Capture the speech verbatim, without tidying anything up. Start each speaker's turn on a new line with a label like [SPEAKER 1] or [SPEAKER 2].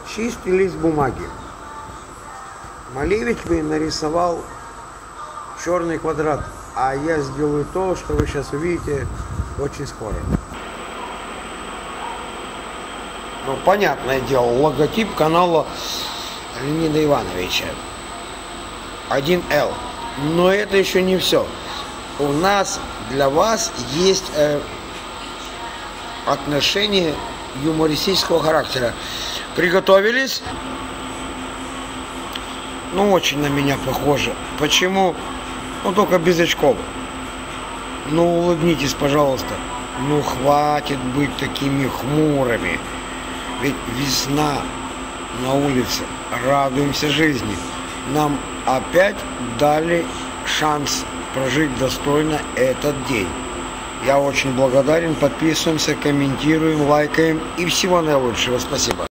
[SPEAKER 1] чистый лист бумаги. Малевич мне нарисовал черный квадрат, а я сделаю то, что вы сейчас увидите очень скоро. Ну, понятное дело, логотип канала Леонида Ивановича. один эл. Но это еще не все. У нас для вас есть э, отношения юмористического характера. Приготовились? Ну, очень на меня похоже. Почему? Ну, только без очков. Ну, улыбнитесь, пожалуйста. Ну, хватит быть такими хмурыми. Ведь весна на улице. Радуемся жизни. Нам опять дали шанс прожить достойно этот день. Я очень благодарен. Подписываемся, комментируем, лайкаем. И всего наилучшего. Спасибо.